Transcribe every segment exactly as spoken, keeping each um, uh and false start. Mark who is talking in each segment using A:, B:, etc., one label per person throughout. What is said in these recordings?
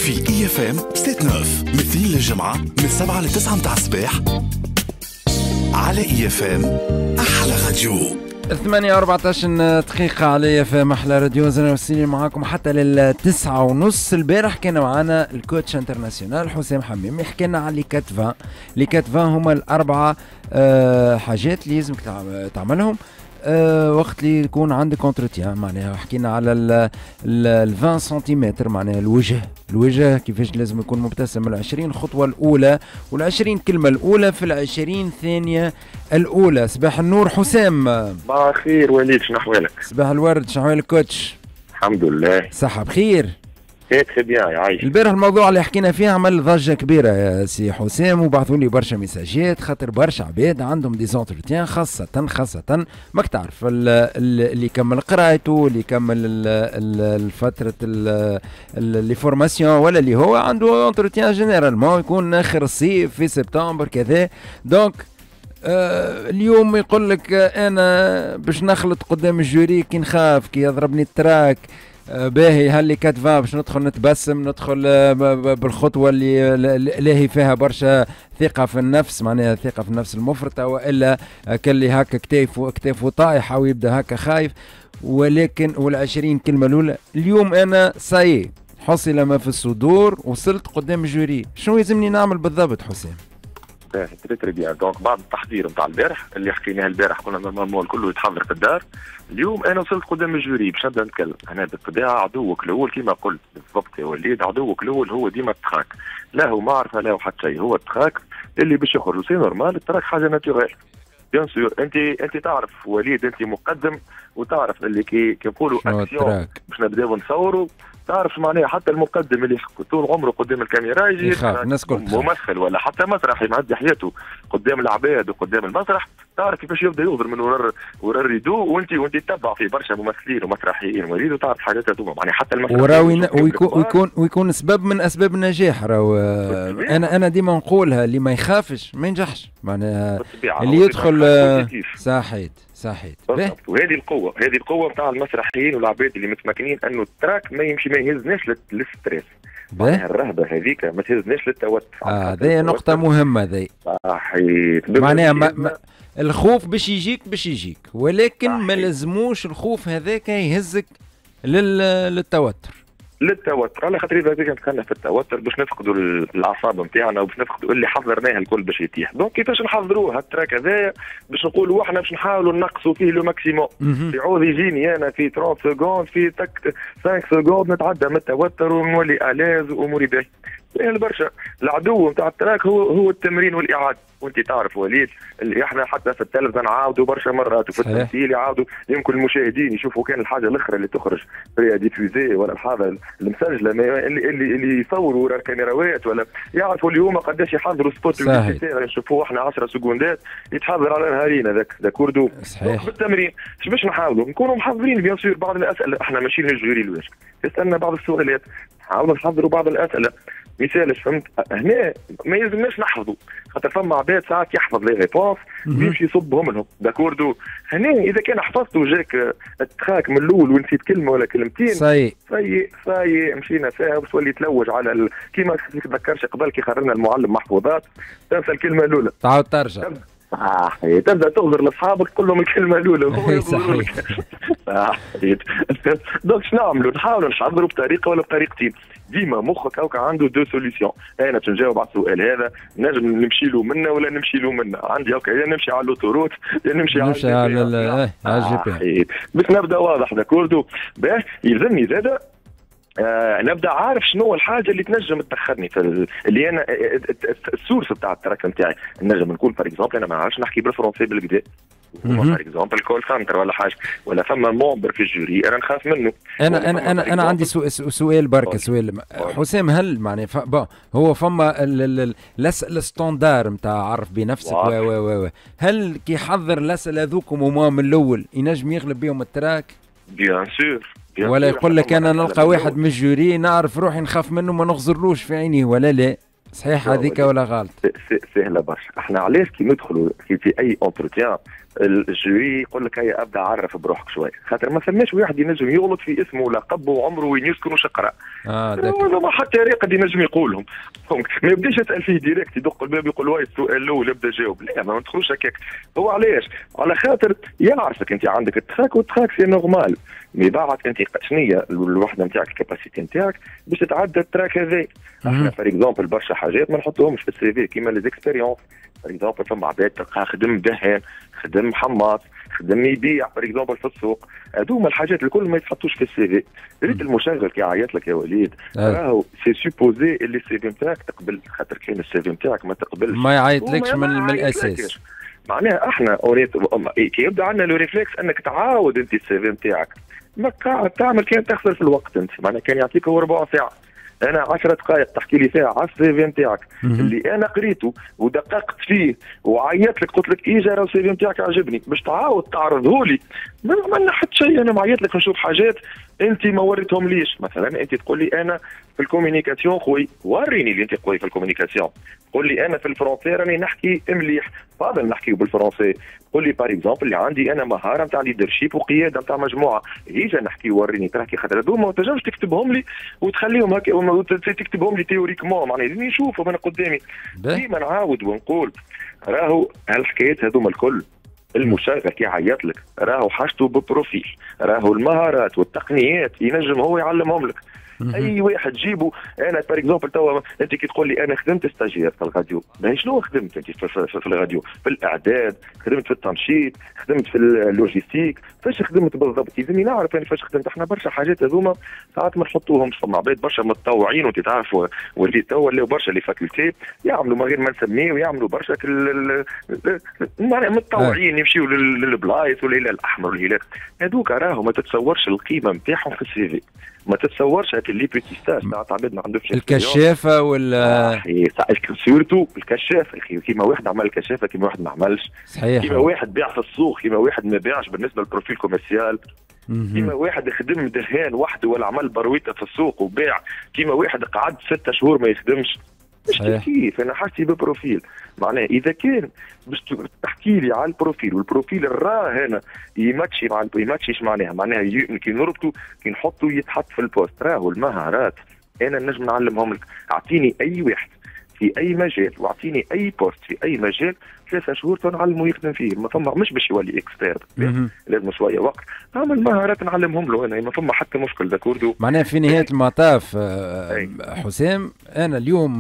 A: في اي اف ام ستة وثلاثين من الاثنين للجمعة من سبعة لتسعة متاع الصباح على اي اف ام. احلى راديو.
B: ثمانية وأربعطاش دقيقة على في محلى راديو. زنا وسيني معاكم حتى للتسعة ونص. البارح كان معنا الكوتش انترناسيونال حسام حميم يحكي لنا على لي كاتفان. لي كاتفان هما الأربعة أه حاجات اللي لازمك تعملهم أه وقت اللي يكون عندك انتروتيان. معناها حكينا على ال عشرين سنتيمتر، معناها الوجه الوجه كيفاش لازم يكون مبتسم، العشرين خطوة الأولى والعشرين كلمة الأولى في العشرين ثانية الأولى. صباح النور حسام.
C: صباح الخير وليد، شنو أحوالك؟
B: صباح الورد، شنو أحوالك كوتش؟
C: الحمد لله
B: صحة بخير؟
C: خير خير بيان يعيش.
B: البارح الموضوع اللي حكينا فيه عمل ضجة كبيرة يا سي حسام، وبعثوا لي برشا ميساجات خاطر برشا عباد عندهم دي زونتروتيان، خاصة خاصة ماك تعرف اللي يكمل قرايته، اللي يكمل الفترة اللي فورماسيون، ولا اللي هو عنده انتروتيان جينيرالمون يكون آخر الصيف في سبتمبر كذا. دونك آه اليوم يقول لك آه انا باش نخلط قدام الجوري كي نخاف كي يضربني التراك آه باهي هاللي كاتفا باش ندخل نتبسم ندخل آه بالخطوه اللي لاهي فيها برشا ثقه في النفس، معناها ثقه في النفس المفرطه، والا آه كلي هكا كتاف كتاف طايحه ويبدا هكا خايف. ولكن والعشرين كلمه الاولى اليوم انا ساي حصل ما في الصدور، وصلت قدام الجوري. شنو يلزمني نعمل بالضبط حسام؟
C: تري تري بيان. دونك بعد التحضير نتاع البارح اللي حكيناه البارح قلنا نورمالمون الكل يتحضر في الدار. اليوم انا وصلت قدام الجوري باش نبدا نتكلم. انا بالطبيعه عدوك الاول كما قلت بالضبط يا وليد، عدوك الاول هو ديما التخاك، لا هو معرفه لا حتى شيء، هو التخاك اللي باش يخرج. سي نورمال التراك حاجه ناتوريل بيان سور. انت انت تعرف وليد، انت مقدم وتعرف اللي كي كنقولوا اكسيون باش نبداو نصوروا، تعرف معناها حتى المقدم اللي طول عمره قدام الكاميرا يجي
B: يخاف الناس كل
C: ممثل ولا حتى مسرحي معدي حياته قدام العباد وقدام المسرح، تعرف كيفاش يبدا يغدر من ورا ورا الريدو، وانت وانت تتبع في برشا ممثلين ومسرحيين وليد وتعرف حاجات هذوما معناها حتى المسرح
B: وراوي ويكون ويكون ويكون سبب من اسباب النجاح. راهو انا انا ديما نقولها اللي ما يخافش ما ينجحش، معناها اللي يدخل صحيت صحيت.
C: وهذه القوه هذه القوه نتاع المسرحيين والعباد اللي متمكنين انه التراك ما يمشي ما يهزناش للستريس، معناها الرهبه هذيك ما تهزناش للتوتر.
B: اه هذه نقطه مهمه ذي
C: صحيت.
B: معناها ما ما الخوف باش يجيك باش يجيك، ولكن صحيح. ما لازموش الخوف هذاك يهزك لل... للتوتر
C: للتوتر على خاطر اذا كان دخلنا في التوتر باش نفقدوا الاعصاب نتاعنا وباش نفقدوا اللي حضرناه الكل باش يتيح. دونك كيفاش نحضروه هالتراك هذايا باش نقولوا احنا باش نحاولوا نقصوا فيه لو ماكسيموم. يعوض يجيني انا في ثلاثين سكوند في تك خمسة سكوند نتعدى من التوتر ونولي الاز واموري باهي. يعني برشا العدو نتاع التراك هو هو التمرين والاعاده. وانت تعرف وليد اللي احنا حتى في التلفزه نعاودوا برشا مرات وفي التمثيل يعاودوا، يمكن المشاهدين يشوفوا كان الحاجه الاخرى اللي تخرج بري ديفوزي ولا الحاجه المسجله اللي اللي اللي يصوروا ورا الكاميراوات ولا يعرفوا اليوم قداش يحضروا سبوت نشوفوه احنا عشرة سكوندات يتحضر على نهارين هذاك ذاك كوردو.
B: صحيح.
C: بالتمرين باش نحاولوا نكونوا محضرين بيان سور بعض الاسئله، احنا ماشيين للجوري الواش يسالنا بعض السؤالات نحاولوا نحضروا بعض الاسئله. مثال فهمت هنا ما يلزمناش نحفظوا خاطر فما عباد ساعات يحفظ لي ريبونس ويمشي يصبهم لهم داكوردو. هنا اذا كان حفظت وجاك التخاك من الاول ونسيت كلمه ولا كلمتين
B: صاي
C: صاي صاي مشينا فيها باش تولي تلوج على ال... كيما تذكرش قبل كي خرجنا المعلم محفوظات تنسى الكلمه الاولى
B: تعاود ترجع
C: صحيح تبدا تغدر لاصحابك تقول لهم الكلمه الاولى وهو يقولوا لك صحيح. دونك شنو نعملوا؟ نحاولوا نحضروا بطريقه ولا بطريقتين. ديما مخك هاكا عنده دو سوليسيون، انا باش نجاوب على السؤال هذا نجم نمشي له منا ولا نمشي له منا. عندي هاكا يا نمشي على الاوتوروت يا نمشي,
B: نمشي على على الجي بي
C: باش نبدا واضح داكوردو. باه يلزمني زاده آه نبدا عارف شنو الحاجه اللي تنجم تدخلني في اللي انا السورس بتاع التراك نتاعي. نجم نقول فار اكزومبل انا ما نعرفش نحكي بالفرنسي بالكدا، فار اكزومبل كول سنتر ولا حاجه ولا فما مومبر في الجوري انا نخاف منه.
B: انا انا انا انا عندي سؤال برك سؤال حسام. هل معناها ف... هو فما الاسئله الستاندار نتاع عرف بنفسك و و و هل كي يحضر الاسئله ذوكم وما من الاول ينجم يغلب بهم التراك؟
C: بيان سور.
B: ولا يقول لك انا نلقى واحد من الجوري نعرف روحي نخاف منه ما نغزرلوش في عينيه ولا لا؟ صحيح هذيك ولا غلط؟
C: سهله برشا. احنا علاش كي ندخلوا في, في اي انتروتيان الجوري يقول لك هيا ابدا عرف بروحك شويه، خاطر ما ثماش واحد ينجم يغلط في اسمه ولقبه وعمره وين يسكن وش يقرا.
B: اه
C: ما حتى قد ينجم يقولهم، ما يبداش يسال فيه ديريكت، يدق الباب يقول واي السؤال الاول يبدا جاوب، لا ما ندخلوش هكاك. هو علاش؟ على خاطر يعرفك انت عندك التراك والتراك سي نورمال، مي بعد انت شنيا الوحده نتاعك الكاباسيتي نتاعك باش تتعدى التراك هذا. احنا فور اكزومبل برشا حاجات ما نحطوهمش في السي في كيما لي زيكسبيريونس، فور اكزومبل فما عباد تلقاه خدم دهان، خدم محمص، خدم يبيع فور اكزومبل في السوق، هذوما الحاجات الكل ما يتحطوش في السي في. ريت المشغل كي عيط لك يا وليد راهو سي سوبوزي اللي السي في نتاعك تقبل، خاطر كاين السي في نتاعك ما تقبلش
B: ما يعيطلكش من, من الاساس.
C: معناها احنا كي يبدا عندنا لو ريفلكس انك تعاود انت السي في نتاعك، ما قاعد تعمل كان تخسر في الوقت انت، معناها كان يعطيك هو ربع ساعه، انا عشرة دقائق تحكي لي فيها على السي في نتاعك اللي انا قريته ودققت فيه وعيط لك قلت لك ايجا راه السي في نتاعك عجبني باش تعاود تعرضه لي، ما عملنا حتى شيء. انا معيط لك نشوف حاجات انت ما وريتهم ليش، مثلا انت تقول لي انا في الكوميونيكاسيون خوي، وريني اللي انت قوي في الكوميونيكاسيون. قول لي انا في الفرنسي راني نحكي مليح، فاضل نحكي بالفرنسي. قول لي بار اكزومبل اللي عندي انا مهاره نتاع ليدرشيب وقياده نتاع مجموعه، يجي نحكي وريني تحكي، خاطر هذوما ما تنجمش تكتبهم لي وتخليهم هكا تكتبهم لي تيوريكمون، معناها لازم نشوفهم انا قدامي. ديما نعاود ونقول راهو هالحكايات هذوما الكل المشغل كي يعيط لك راهو حاجته ببروفيل، راهو المهارات والتقنيات ينجم هو يعلمهم لك. اي واحد جيبه. انا بار اكزومبل توا انت كي تقول لي انا خدمت استاجير في الراديو، باهي شنو خدمت انت في, في, في الراديو؟ في الاعداد، خدمت في التنشيط، خدمت في اللوجيستيك، فاش خدمت بالضبط؟ يلزمني نعرف انا فاش خدمت. احنا برشا حاجات هذوما ساعات ما نحطوهمش، فما عباد برشا متطوعين وانت تعرف وليت توا ولاو برشا لي فاكولتي يعملوا من غير ما نسميه ويعملوا برشا معناها متطوعين يمشيوا للبلايص والهلال الاحمر والهلال هذوك، راهو ما تتصورش القيمه نتاعهم في السي في، ما تتصورش هاك اللي بيتي ستاج تاع عباد ما عندهمش
B: الكشافه ولا
C: سورتو الكشاف كيما واحد عمل الكشافه كيما واحد ما عملش،
B: صحيح
C: كيما واحد بيع في السوق كيما واحد ما بيعش بالنسبه للبروفيل كوميرسيال، كيما واحد خدم دهان وحده ولا عمل برويته في السوق وباع، كيما واحد قعد ستة شهور ما يخدمش. مش كيف انا حاجتي ببروفيل، معناها اذا كان باش تحكي لي على البروفيل والبروفيل الراه هنا يماتشي مع يماتشيش معناها معناها كي نربطوا كي نحطوا يتحط في البوست، راهو المهارات انا نجم نعلمهم لك. اعطيني اي واحد في اي مجال واعطيني اي بوست في اي مجال ثلاثة شهور تنعلمه يخدم فيه، ما فما مش باش يولي اكسبيرت، لازم شويه وقت، اعمل مهارات نعلمهم له انا، ما فما حتى مشكل داكوردو.
B: معناها في نهايه المطاف حسام انا اليوم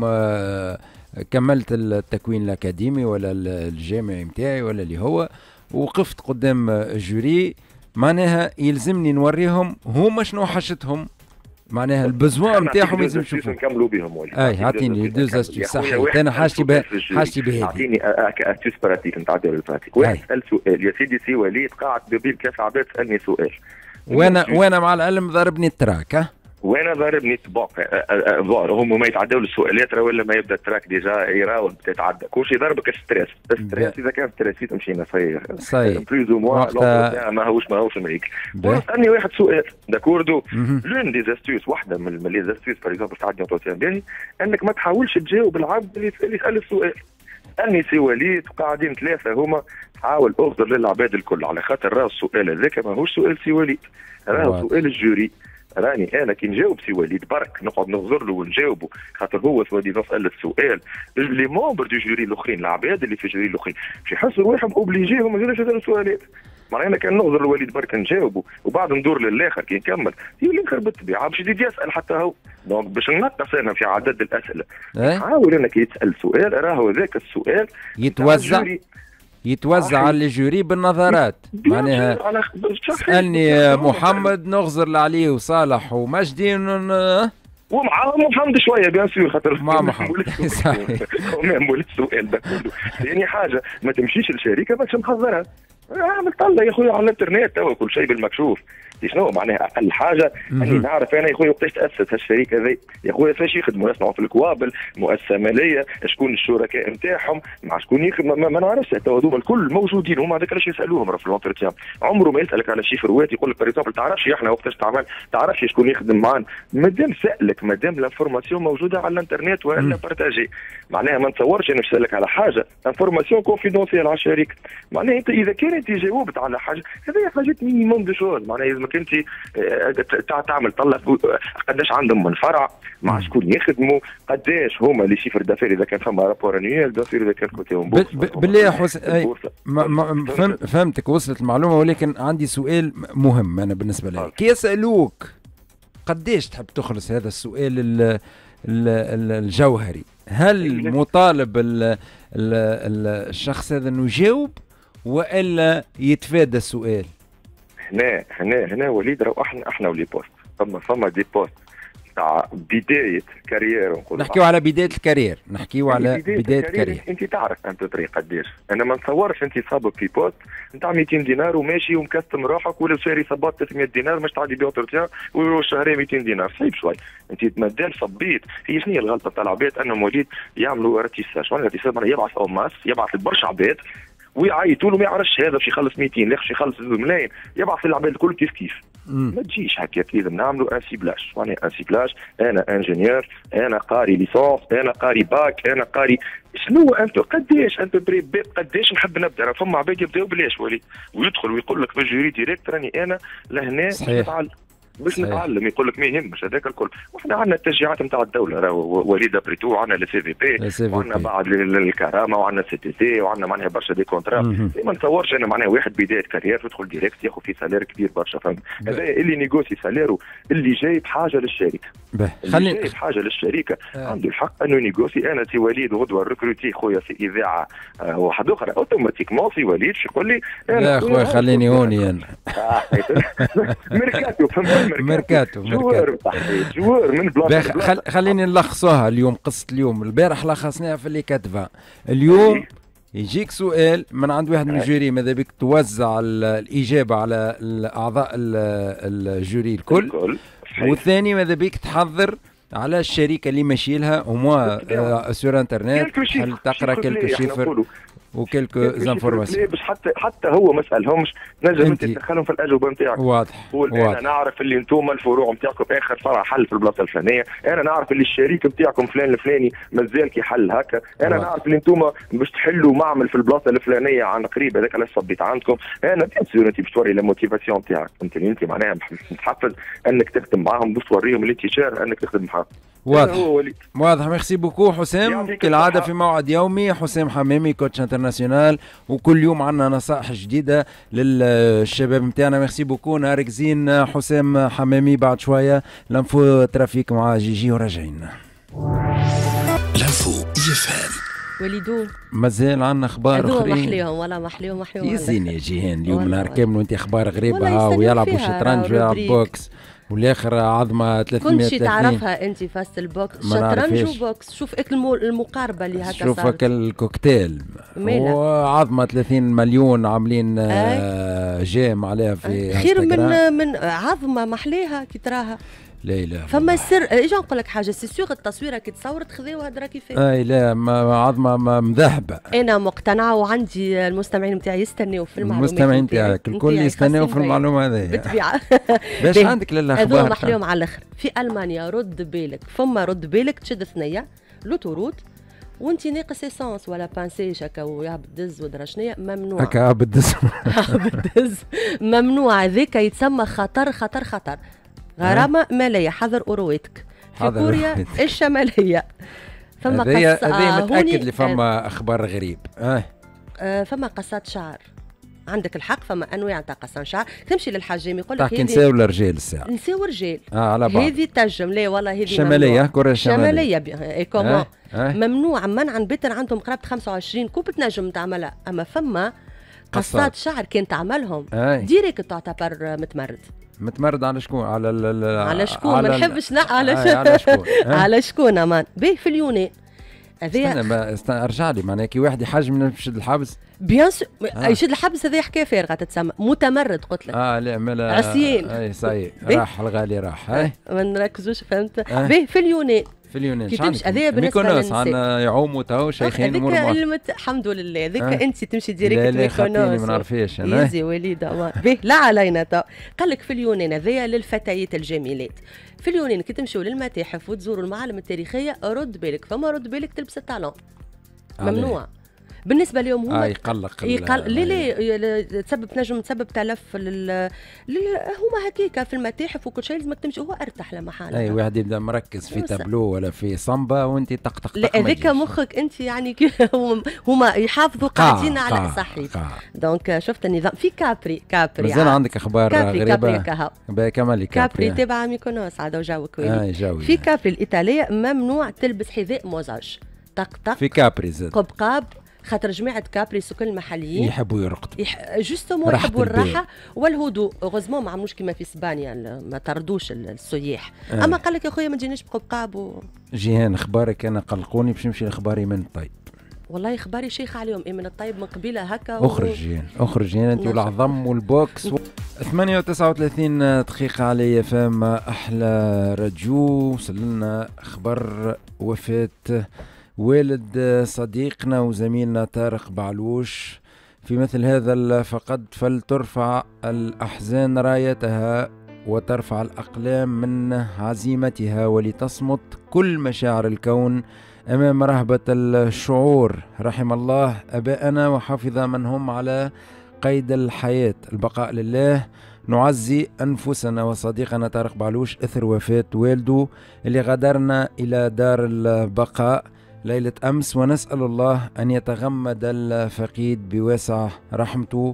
B: كملت التكوين الاكاديمي ولا الجامعي نتاعي ولا اللي هو، وقفت قدام الجوري، معناها يلزمني نوريهم هما شنو حاجتهم، معناها البزوان نتاعهم لازم نشوفوا
C: نكملوا بهم وليد.
B: اي اعطيني دوز استيو صحيح، انا حاجتي به حاجتي بهذه.
C: اعطيني استيوس براتيك نتعداو للبراتيك. واحد سال سؤال يا سيدي سي وليد قاعد بين كاس عباد سالني سؤال،
B: وانا وانا مع العلم ضربني التراك ها
C: وانا ضاربني طباق فوار هم ما يتعداو السؤالات ولا ما يبدا التراك ديجا يراوند تتعدى كل شيء ضربك ستريس ستريس اذا كان ستريسيت مشينا صحيح
B: صحيح
C: بلوز او موان ما هوش ما هوش مريك. اسالني واحد سؤال داكوردو لون دي زاستيوس واحده من لي زاستيوس باغ اكزومبل تعدي اونتروتيان باهي انك ما تحاولش تجاوب العبد اللي يسال السؤال. اني سي وليد قاعدين ثلاثه هما حاول اغفر للعباد الكل على خاطر راه السؤال هذاك ماهوش سؤال سي وليد راه سؤال الجوري. راني انا كي نجاوب سي وليد برك نقعد نغزر له ونجاوبه خاطر هو سوادي نسال السؤال لي مومبر دو جوري الاخرين العباد اللي في الجوري الاخرين باش يحسوا روحهم اوبليجي هما ما يسالوا السؤالات. معناها انا كان نغزر الوليد برك نجاوبه وبعد ندور للاخر كي نكمل يولي نخرب بالطبيعه باش يزيد يسال حتى هو. دونك باش ننقص انا في عدد الاسئله حاول انك يتسال سؤال راهو ذاك السؤال
B: يتوزع يتوزع على الجوري بالنظرات. معناها سألني محمد نغزر لعلي وصالح ومجدي
C: ومعاهم محمد شويه بيان سور خاطر
B: مع محمد
C: صحيح مول السؤال ده كله. يعني حاجه ما تمشيش للشركه باش نحضرها اعمل طلع يا خويا على الانترنت توا كل شيء بالمكشوف. شنو معناها اقل حاجه اني نعرف انا يا خويا وقتاش تاسست هالشركه هذه يا خويا فاش يخدموا يصنعوا في الكوابل مؤسسه ماليه شكون الشركاء نتاعهم مع شكون يخدم ما, ما نعرفش توا هذوما الكل موجودين هما هذاك علاش يسالوهم راه في الانترتيان. عمره ما يسالك على شيفروات يقول لك باغ اكزومبل تعرفش احنا وقتاش تعمل تعرفش شكون يخدم معانا مادام سالك مادام لانفورماسيون موجوده على الانترنت ولا بارتاجي. معناها ما نتصورش انا نسالك على حاجه انفورماسيون كونفيدونسيال على الشركه. معناها انت اذا كان انت جاوبت على حاجه، هذه حاجات مينيموم دو شوز، معناها لازمك انت تعمل طلع قداش عندهم من فرع، مع شكون يخدموا، قداش هما لي شيفر دافير، اذا كان فما رابور انيوال دافير، اذا كان كوتيهم
B: بالله يا حسين. فهمتك، وصلت المعلومه، ولكن عندي سؤال مهم انا بالنسبه لي. كي يسالوك قداش تحب تخلص، هذا السؤال ال ال ال الجوهري، هل مطالب ال ال ال الشخص هذا انه يجاوب والا يتفادى السؤال؟
C: هنا هنا هنا وليد، راهو احنا احنا ولي بوست، فما فما دي بوست تاع بدايه كارير،
B: نحكيو على بدايه الكارير، نحكيو على بدايه, بداية الكارير.
C: انت تعرف انت طريق قداش، انا ما نتصورش انت صابك في بوست نتاع مئتين دينار وماشي ومكستم روحك، ولا شاري صباط ثلاثمئة دينار مش تعدي بيه اوتورتيان ويروح شهرين مئتين دينار، صعيب شوي. انت مازال صبيت. هي شنو هي الغلطه تاع العباد؟ انهم وليد يعملوا ارتيساج، شنو الارتيساج؟ يبعث اوماس، يبعث لبرشا عباد ويعيطوا له ما يعرفش هذا باش يخلص مئتين، لا باش يخلص ملايين، يبعث العباد الكل كيف كيف. مم. ما تجيش هكاك، لازم نعملوا ان سيبلاش. معناها ان سيبلاش، انا انجينيور، انا قاري ليسونس، انا قاري باك، انا قاري شنو انت قداش انت بري قداش نحب نبدا. فما عباد يبداو بلاش وليد ويدخل ويقول لك في الجوري ديريكت راني انا لهنا باش نتعلم باش نتعلم، يقول لك ما يهمش هذاك الكل. وحنا عندنا التشجيعات نتاع الدوله، راهو وليد بريتو، عندنا السي في بي، وعندنا بعد الكرامه، وعندنا السي تي سي، وعندنا معناها برشا دي كونترا. ما نتصورش انا معناها واحد بدايه كارير يدخل ديريكت ياخذ فيه سالير كبير برشا، فهمت؟ هذا اللي نيغوسي ساليره، اللي جايب حاجه للشركه، اللي جايب حاجه للشركه آه. عنده الحق انه ينيغوسي. انا سي وليد غدوه ريكروتي خويا في اذاعه آه واحده اخرى، اوتوماتيكمون سي وليد يقول لي
B: لا خويا خليني هوني انا
C: ميركاتو، فهمت؟
B: ميركاتو
C: جوار جوار من بلاصه
B: خل... خليني نلخصوها اليوم. قصه اليوم البارح لخصناها في اللي كاتبه. اليوم يجيك سؤال من عند واحد من الجوري، ماذا بك توزع الاجابه على الاعضاء الجوري الكل، والثاني ماذا بك تحضر على الشركه اللي ماشي لها وموا سور انترنت، هل تقرا كلكو شيفر وكلكو زانفورماسيون
C: باش حتى حتى هو ما سالهمش، نجم انت تدخلهم في الاجوبه نتاعك.
B: واضح.
C: قول انا نعرف اللي انتم الفروع نتاعكم اخر فرع حل في البلاصه الفلانيه، انا نعرف اللي الشريك نتاعكم فلان الفلاني مازال كي حل هكا، انا واضح. نعرف اللي انتم باش تحلوا معمل في البلاصه الفلانيه عن قريب، هذاك علاش صبيت عندكم. انا بيان انت باش توري لا موتيفاسيون نتاعك، انت انت معناها متحفز انك تخدم معاهم، باش توريهم اللي انت شار انك تخدم معاهم.
B: واضح واضح. ميرسي بوكو حسام، كالعاده في موعد يومي. حسام حمامي كوتش انترناسيونال، وكل يوم عندنا نصائح جديده للشباب نتاعنا. ميرسي بوكو، نهارك زين حسام حمامي. بعد شويه لانفو ترافيك مع جيجي وراجعين.
A: لانفو يفهم
D: وليدو
B: مازال عندنا اخبار اخرين
D: محليهم ولا محليهم محليهم
B: يزين يا جيهان. اليوم نهار كامل وانت اخبار غريبه، ويلعبوا شطرنج ويلعب بوكس، والاخر عظمه ثلاثمئة وثلاثين.
D: كل شيء تعرفها انت فاست البوكس، شطرنج وبوكس. شوف اك المقاربه اللي هكا
B: شوف هكا الكوكتيل، وعظمه ثلاثين مليون عاملين آه جيم عليها في
D: خير من من عظمه محليها كي تراها.
B: لا لا
D: فما السر اجا نقول لك حاجه، سي سيغ التصويره كي تصورت خذيوها درا كيفاش.
B: اي لا ما عظمه مذهبه.
D: انا مقتنعه، وعندي المستمعين نتاعي يستناو في المعلومات.
B: المستمعين نتاعك الكل يستناو في المعلومه هذه
D: بالطبيعه.
B: باش عندك للاخبار
D: هذو محليهم على الاخر. في المانيا رد بالك، فما رد بالك تشد ثنيه لوتوروت وانت ناقص اسانس ولا بانسيش هكا ويهبط دز ودرا شنيا، ممنوع
B: هكا هبط دز
D: هبط دز ممنوع. هذاك يتسمى خطر خطر خطر. غرامه ماليه، حذر اورويتك في كوريا الشماليه. فما
B: قصه هذه متاكد اللي فما اخبار غريب. اه,
D: آه فما قصات شعر، عندك الحق. فما انواع تاع قصان شعر، تمشي للحجام يقول لك
B: تحكي نساء ولا رجال الساعه؟
D: نساء ورجال.
B: اه على بعض.
D: هذه تنجم، لا والله هذه
B: شماليه، كوريا الشماليه
D: شماليه كومون آه. آه. ممنوع منعا بتر. عندهم قرابه خمسة وعشرين كوب تنجم تعملها، اما فما قصات شعر كان تعملهم آه. ديريكت تعتبر متمرد.
B: متمرد على شكون؟ على ال
D: على شكون؟ ما نحبش لا على آه على شكون؟ على شكون امان به في اليونان.
B: هذا استنى ارجع لي، معناها كي واحد يحجم يشد الحبس
D: بيان سو آه. يشد الحبس هذا حكايه فارغه تتسمى متمرد. قلت لك
B: اه لا ملا
D: عسيين.
B: اي صحيح راح الغالي راح. اي
D: ما نركزوش فهمت آه. به في اليونان.
B: في اليونان
D: كي تمشي هذايا بالنسبه للنساء
B: عندنا يعوموا تو شيخين امور
D: هذيك الحمد لله. هذيك أه؟ انت تمشي ديريكت ميكونوس
B: ما نعرفهاش
D: انا يزي وليده به لا علينا تو. قال لك في اليونان هذايا للفتيات الجميلات. في اليونان كي تمشوا للمتاحف وتزوروا المعالم التاريخيه رد بالك، فما رد بالك تلبس الطالون ممنوع. بالنسبه لهم هما
B: اه يقلق
D: يقل... ليه ليه تسبب تنجم تسبب تلف لل... لل... هما هكيكا في المتاحف وكل شيء لازمك تمشي هو ارتاح لمحل.
B: اي واحد يبدا مركز في تابلو ولا في صمبا وانت طقطق.
D: لا هذاك مخك انت يعني هما يحافظوا قاعدين على صحي. دونك شفت النظام في كابري كابري
B: مازال عندك اخبار
D: كابري
B: غريبه؟
D: كابري
B: كمالي
D: كابري كابري تبع ميكونوس عاد وجاوك ويلي.
B: جاوي
D: في كابري الايطاليه ممنوع تلبس حذاء مزعج. طق طق
B: في كابري زاد
D: قبقاب خاطر جماعه كابري سكان المحليين
B: يحبوا يرقدوا
D: يح... جوستومون يحبوا الراحه والهدوء. غوزمون ما عملوش كيما في اسبانيا ما طردوش السياح. آه. اما قال لك يا خويا ما تجينيش بقبقاب و...
B: جيهان اخبارك انا قلقوني باش نمشي لاخباري من الطيب.
D: والله اخباري شيخ عليهم ايه من الطيب من قبيله هكا و...
B: اخرج جيهان اخرج جيهان انت والعظم والبوكس و... ثمانية وتسعة وثلاثين دقيقة على فم احلى راديو. وصلنا خبر وفاة والد صديقنا وزميلنا طارق بعلوش. في مثل هذا الفقد فلترفع الأحزان رايتها وترفع الأقلام من عزيمتها ولتصمت كل مشاعر الكون أمام رهبة الشعور. رحم الله أباءنا وحفظ من هم على قيد الحياة. البقاء لله. نعزي أنفسنا وصديقنا طارق بعلوش إثر وفاة والده اللي غادرنا إلى دار البقاء ليلة أمس، ونسأل الله أن يتغمد الفقيد بواسع رحمته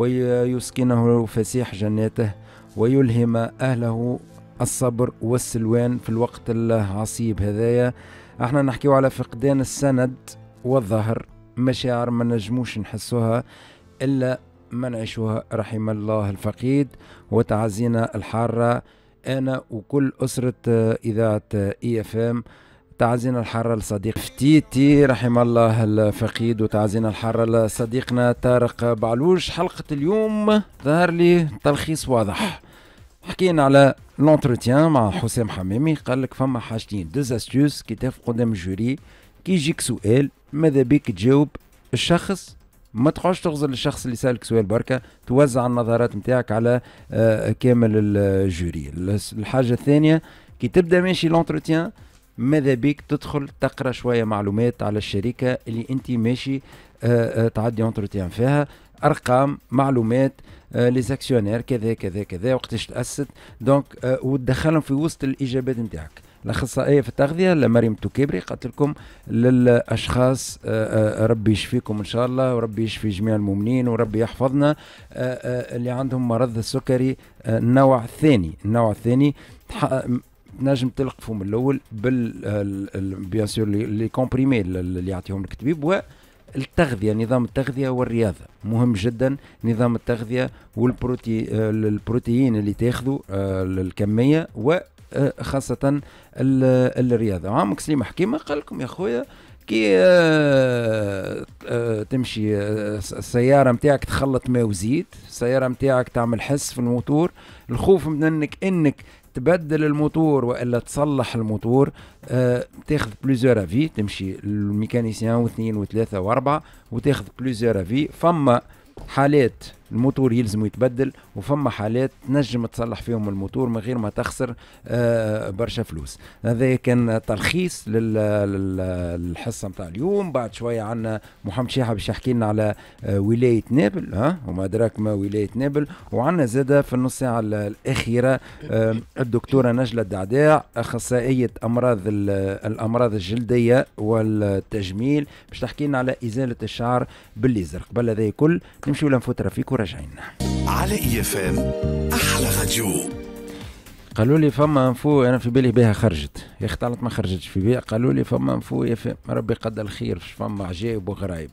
B: ويسكنه فسيح جناته ويلهم أهله الصبر والسلوان في الوقت العصيب هذايا. احنا نحكيو على فقدان السند والظهر، مشاعر ما نجموش نحسوها إلا ما نعيشوها. رحم الله الفقيد وتعزينا الحارة أنا وكل أسرة إذاعة إي اف ام. تعزينا الحارة لصديق فتيتي رحم الله الفقيد وتعزينا الحارة لصديقنا طارق بعلوش. حلقة اليوم ظهر لي تلخيص واضح. حكينا على لونتروتيان مع حسام حمامي، قال لك فما حاجتين دوز استيوس كي تقف قدام الجوري كي يجيك سؤال ماذا بيك تجاوب الشخص، ما تقعدش تغزل الشخص اللي سألك سؤال بركة، توزع النظرات نتاعك على كامل الجوري. الحاجة الثانية كي تبدأ ماشي لونتروتيان ماذا بيك تدخل تقرأ شوية معلومات على الشركة اللي انت ماشي آآ آآ تعدي انتروتيان فيها، ارقام معلومات ليزاكسيونير كذا كذا كذا وقتاش تأسست دونك وتدخلهم في وسط الإجابات نتاعك. الأخصائية في التغذية مريم توكيبري قالت لكم للأشخاص آآ ربي يشفيكم إن شاء الله وربي يشفي جميع المؤمنين وربي يحفظنا اللي عندهم مرض السكري النوع الثاني. النوع الثاني نجم تلقفوا من الاول بال بيان سور لي كومبريمي اللي يعطيهم لك الطبيب. والتغذيه نظام التغذيه والرياضه مهم جدا. نظام التغذيه والبروتي البروتيين اللي تاخذوا الكميه وخاصه الرياضه. عمك سليم حكيمه قال لكم يا خويا كي آه آه تمشي آه السيارة متاعك تخلط ماء وزيت، السيارة متاعك تعمل حس في الموتور، الخوف من انك انك تبدل الموتور والا تصلح الموتور آه تاخذ بليزيور افي، تمشي الميكانيسيان واثنين وثلاثة واربعة وتاخذ بليزيور افي. فما حالات الموتور يلزم يتبدل وفما حالات تنجم تصلح فيهم الموتور من غير ما تخسر آه برشا فلوس. هذا كان تلخيص للحصة متاع اليوم. بعد شوية عنا محمد شيحة باش يحكي لنا على آه ولاية نابل، ها وما أدراك ما ولاية نابل. وعنا زادة في النص ساعة الأخيرة آه الدكتورة نجلة الدعداع أخصائية أمراض الأمراض الجلدية والتجميل باش تحكي لنا على إزالة الشعر بالليزر. قبل هذا كل نمشيو لنفوت رفيق وراجعين
A: على اي اف ام احلى راديو.
B: قالوا لي فما انفو انا في بالي بها خرجت يا اخي طلعت ما خرجتش في بالي. قالوا لي فما انفو يا فهم ربي قدر الخير فما عجائب وغرايب.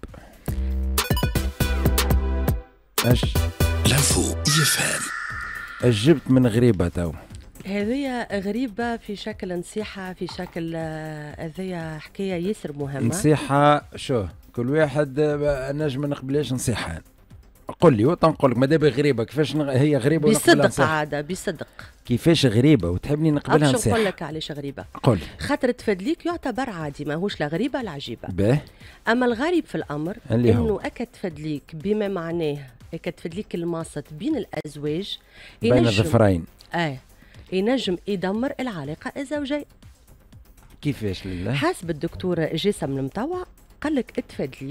B: اش
A: لانفو اي اف ام
B: اجبت من غريبه تو.
D: هذه غريبة في شكل نصيحة في شكل هذه حكاية ياسر مهمة.
B: نصيحة شو كل واحد نجم نقبلش نصيحة. قل لي وتنقول لك مادام غريبة كيفاش نغ... هي غريبة
D: ونقبلها بصدق عادة بصدق
B: كيفاش غريبة وتحبني نقبلها نصيحة.
D: نقول لك علاش غريبة.
B: قل
D: خاطر تفدليك يعتبر عادي ماهوش لا غريبة لا عجيبة.
B: به
D: أما الغريب في الأمر إنه أكا تفدليك بما معناه أكا تفدليك الماسط بين الأزواج
B: بين الظفرين.
D: آه ينجم يدمر العلاقة الزوجية.
B: كيفاش لله؟
D: حسب الدكتور جسم المطوع قال لك اتفادليك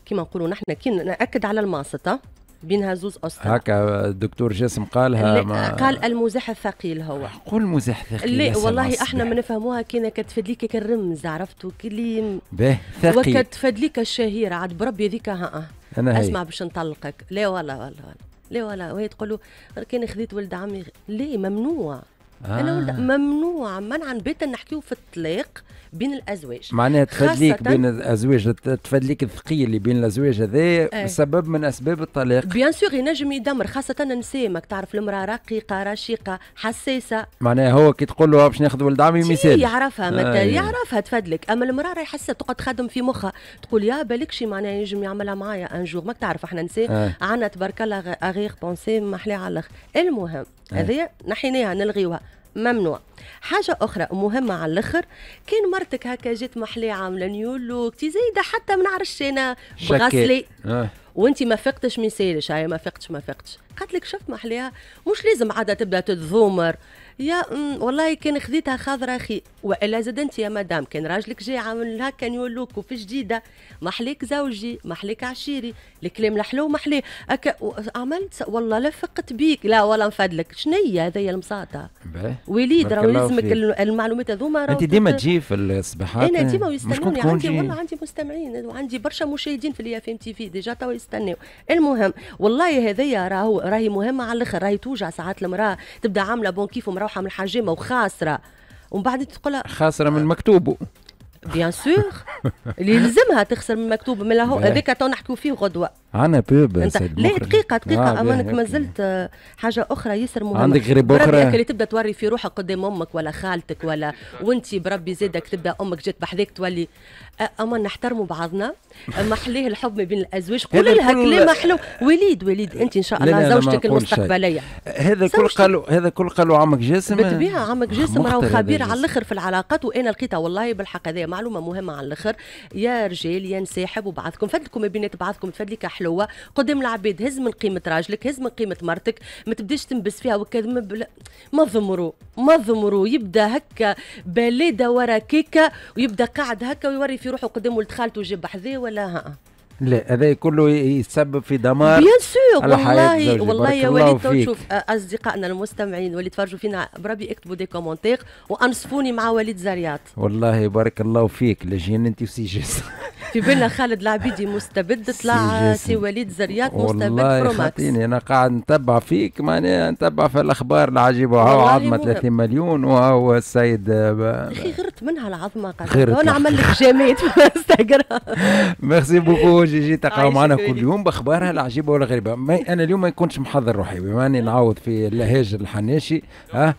D: كيما نقولوا نحن كي ناكد على الماسطه بينها زوز اسطر.
B: هكا الدكتور جاسم قالها ما
D: قال المزاح الثقيل هو.
B: قول مزاح ثقيل.
D: لا والله احنا ما نفهموها كينا كتفدليك كالرمز عرفتوا كلي
B: باهي ثقيل
D: وكتفدليك الشهيره عاد بربي هذيك ها
B: أنا
D: اسمع باش نطلقك. لا والله والله لا والله وهي تقول له كان خذيت ولد عمي. ليه ممنوع. آه. انا ولد ممنوع منعا بيتا نحكيو في الطلاق بين الازواج.
B: معناها تفدليك بين الازواج تفدليك الثقيل اللي بين الازواج هذا
D: أيه.
B: سبب من اسباب الطلاق.
D: بيان سور ينجم يدمر خاصه النساء ماك تعرف المراه رقيقه رشيقه حساسه.
B: معناها هو كي تقول له باش ناخذ ولد عمي مثال
D: يعرفها متى آه. يعرفها تفدلك. اما المراه راهي حاسه تقعد تخدم في مخها تقول يا بالك شي معناها ينجم يعملها معايا ان جور. ماك تعرف احنا نساء آه. عندنا تبارك الله اغير بونسي محلي على الاخر. المهم هذه آه. نحيناها نلغيوها ممنوع. حاجة أخرى مهمة على الآخر كان مرتك هكا جات محلية عاملة نيو لوك تي زايدة حتى ما نعرفش أنا بغسلي آه. وأنت ما فقتش مثالش هاي ما فقتش ما فقتش قالت لك شفت محليها مش لازم عادة تبدا تتذومر يا والله كان خذيتها خاضرة أخي وإلا زاد أنت يا مدام كان راجلك جاي عامل هكا نيو لوك وفي جديدة محليك زوجي محليك عشيري الكلام الحلو محلي هكا عملت والله لا فقت بيك لا ولا نفدلك شنية هذيا المساطة وليد راهو لازمك المعلومات هذوما.
B: انت ديما تجي في الصباحات
D: انا ديما يستنوني عندي والله عندي مستمعين وعندي برشا مشاهدين في الاف ام تي في ديجا توا يستناو. المهم والله هذيا راهو راهي مهمه على الاخر راهي توجع ساعات المراه تبدا عامله بون كيف مروحه من الحجامه وخاسره ومن بعد تقولها
B: خاسره من مكتوبه
D: بيان سور اللي يلزمها تخسر من مكتوب من هو هذاك تو نحكيو فيه غدوه.
B: عنا بوب
D: لا دقيقه دقيقه آه امانك ما زلت حاجه اخرى ياسر مهمه.
B: عندك غريب اخرى
D: اللي تبدا توري في روحك قدام امك ولا خالتك ولا وانت بربي زادك تبدا امك جات بحذاك تولي اما نحترموا بعضنا محليه الحب ما بين الازواج. قول لها كلمه حلو وليد وليد انت ان شاء الله زوجتك المستقبليه.
B: هذا كل قالوا هذا كل قالوا عمك جاسم
D: بالطبيعه عمك جاسم راهو خبير على الاخر في العلاقات وانا لقيتها والله بالحق هذه معلومه مهمه على الاخر. يا رجال يا نساء حبوا بعضكم فدلكم ما بينات بعضكم تفدليك حلوه قدام العباد. هز من قيمه راجلك هز من قيمه مرتك ما تبداش تنبس فيها وكذا ما ضمروا ما ضمروا يبدا هكا بلاده ورا كيكه ويبدا قاعد هكا ويوري في روحه قدام ولد خالته وجاب حذاه ولا ها.
B: لا هذا كله يسبب في دمار
D: بيان سور والله والله يا وليد تشوف اصدقائنا المستمعين واللي تفرجوا فينا بربي اكتبوا دي كومونتير وانصفوني مع وليد زريات.
B: والله بارك الله فيك لجين انت وسي جاسم
D: في بالنا خالد العبيدي مستبد طلع سي وليد زريات مستبد بروماكس.
B: والله انا قاعد نتبع فيك معناها نتبع في الاخبار العجيبه وهو عظمه ثلاثين مليون وهو السيد
D: اخي غرت منها العظمه قاعد انا نعمل لك جامات في انستغرام.
B: ميرسي بوكو جيجي تقراو معنا كل يوم باخبارها العجيبه والغريبه. انا اليوم ما يكونش محضر روحي بما اني نعوض في اللهاج الحناشي ها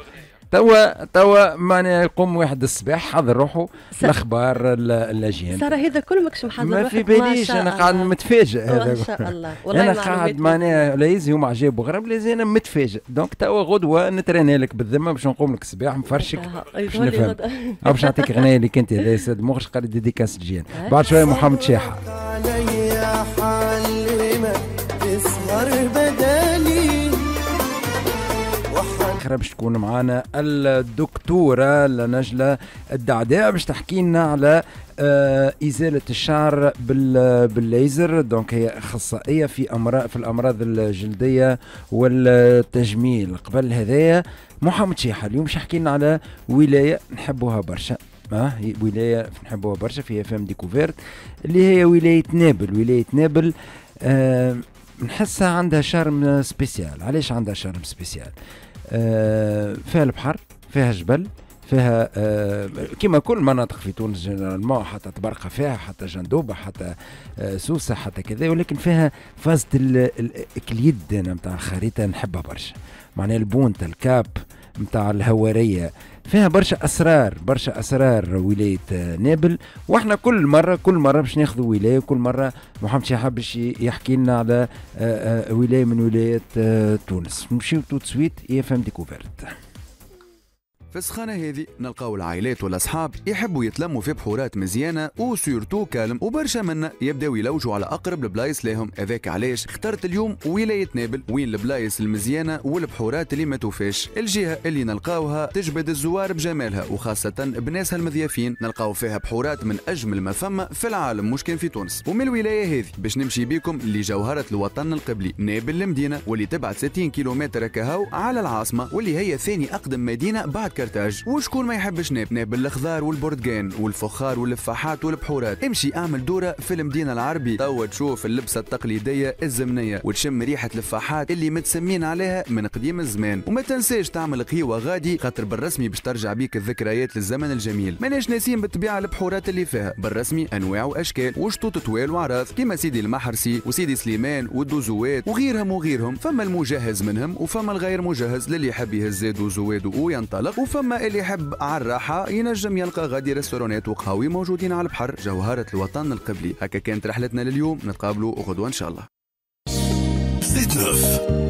B: توا توا ماني يقوم واحد الصباح حضر روحه الاخبار اللاجئين.
D: صار هذا كل ماكش محضر
B: روحك. ما في باليش انا قاعد متفاجئ هذا
D: ما شاء الله والله
B: انا قاعد معناها ليزي هما عجاب وغرب ليزي انا متفاجئ. دونك توا غدوه نتريني لك بالذمه باش نقوم لك الصباح مفرشك باش نفهم او باش نعطيك غنايه اللي كنت هذا سيد مخرج قال ديديكاس تجين بعد شويه محمد شيحه. باش تكون معنا الدكتورة نجلة الدعداء باش تحكي لنا على آه إزالة الشعر بالليزر. دونك هي أخصائية في أمراض في الأمراض الجلدية والتجميل. قبل هذايا محمد شيحة اليوم باش يحكي لنا على ولاية نحبوها برشا آه ولاية نحبوها برشا في فام ديكوفيرت اللي هي ولاية نابل. ولاية نابل آه نحسها عندها شرم سبيسيال. علاش عندها شرم سبيسيال؟ آه فيها البحر فيها جبل فيها آه كما كل مناطق في تونس جنرالمون حتى تبرقة فيها حتى جندوبة حتى آه سوسة حتى كذا ولكن فيها فازة الكليد نتاع الخريطة نحبها برشا. معناها البونتا الكاب نتاع الهوارية فيها برشا اسرار برشا اسرار ولايه نابل. واحنا كل مره كل مره باش ناخذ ولايه كل مره محمد شيحة باش يحكي لنا على ولايه من ولايات تونس. نمشيو تو سويت اي اف ام ديكوفيرت.
E: في السخانة هذه نلقاو العائلات والأصحاب يحبوا يتلموا في بحورات مزيانة وسورتو كالم، وبرشا منا يبداو يلوجوا على أقرب البلايص لهم. هذاك علاش اخترت اليوم ولاية نابل، وين البلايص المزيانة والبحورات اللي ما توفاش، الجهة اللي نلقاوها تجبد الزوار بجمالها وخاصة بناسها المضيافين. نلقاو فيها بحورات من أجمل ما فما في العالم، مش كان في تونس. ومن الولاية هذه باش نمشي بيكم لجوهرة الوطن القبلي نابل المدينة، واللي تبعد ستين كيلومتر كهو على العاصمة، واللي هي ثاني أقدم مدينة بعد كرتاج. وشكون ما يحبش نابل؟ نابل الخضار والبرتقان والفخار واللفاحات والبحورات. امشي اعمل دورة في المدينة العربي، توا تشوف اللبسة التقليدية الزمنية وتشم ريحة لفاحات اللي متسمين عليها من قديم الزمان. وما تنساش تعمل قهيوة غادي، خاطر بالرسمي باش ترجع بيك الذكريات للزمن الجميل. ماناش ناسين بالطبيعة البحورات اللي فيها بالرسمي انواع واشكال وشطوط طوال وعراض، كيما سيدي المحرسي وسيدي سليمان والدوزوات وغيرهم وغيرهم. فما المجهز منهم وفما الغير مجهز للي يحب يهز دوزوات وينطلق، وفما اللي يحب على الراحة ينجم يلقى غادي ريستورانات وقهاوي موجودين على البحر. جوهرة الوطن القبلي. هكا كانت رحلتنا لليوم، نتقابلوا غدوة إن شاء الله.
A: ستة نوف